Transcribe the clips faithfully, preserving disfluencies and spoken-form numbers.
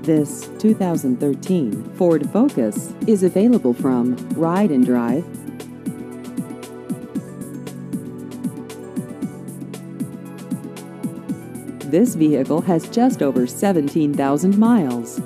This two thousand thirteen Ford Focus is available from Ride and Drive. This vehicle has just over seventeen thousand miles.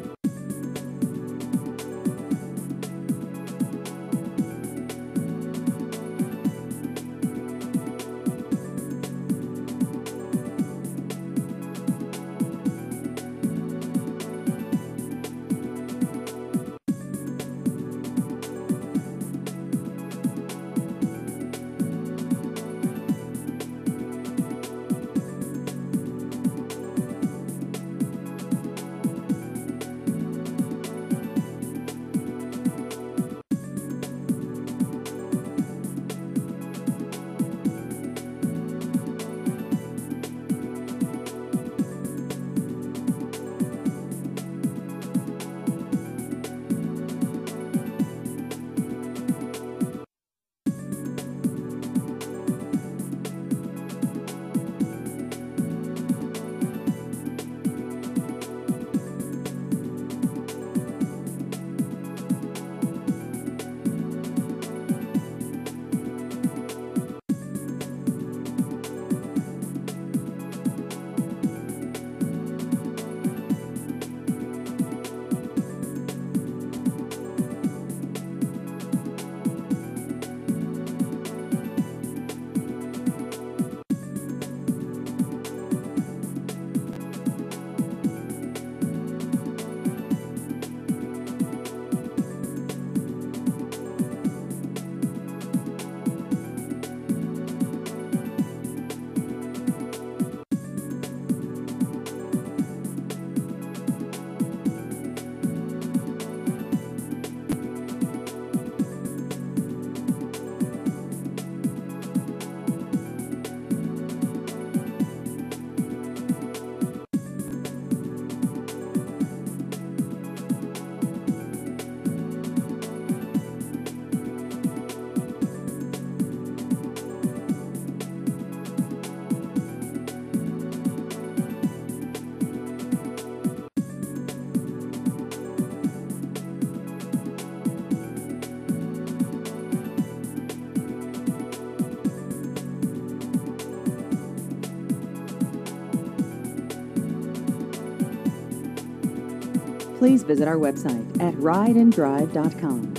Please visit our website at ride and drive dot com.